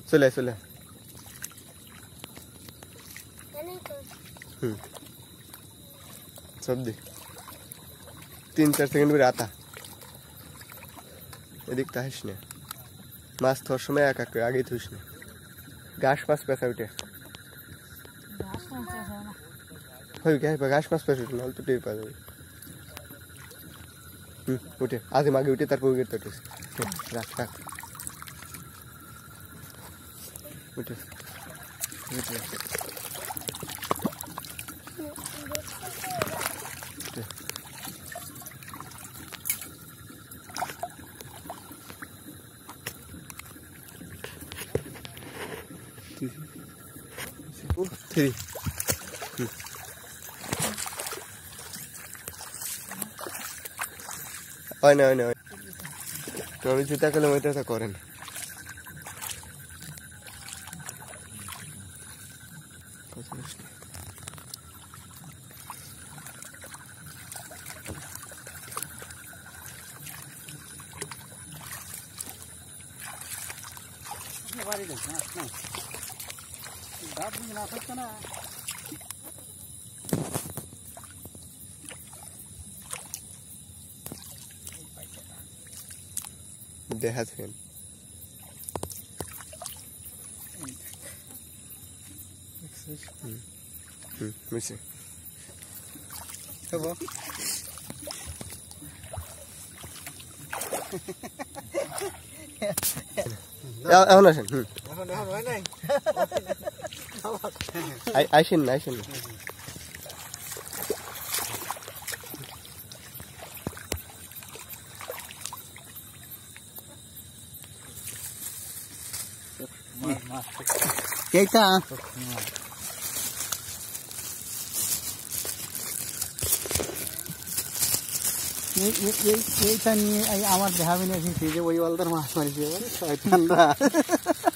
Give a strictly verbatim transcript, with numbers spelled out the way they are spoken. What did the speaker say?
चले चले हम्म सब दे तीन चार सेकंड में आता এদিক তাহিস না মাছ ধরার সময় একা করে আগে ধুইস না ঘাস মাছ পেঁচা উঠে হই গে ঘাস মাছ পেঁচা উঠে না তো টের পাওয়া যাবে হুম উঠে আগে মাগে উঠে তারপর উঠে তো রাখ রাখ উঠে উঠে three. Hmm. I know, I know. तो अभी जूता किलोमीटर तक करें দেখা থাকেন হুম হুম বুঝছি হবো এখন আসেন হুম আইসেন না আইসেন না Keita ये ये ये ये था नहीं आई आमार जहाँ भी नहीं थी जो वही वाला तो मार मारी थी वो शैतान रहा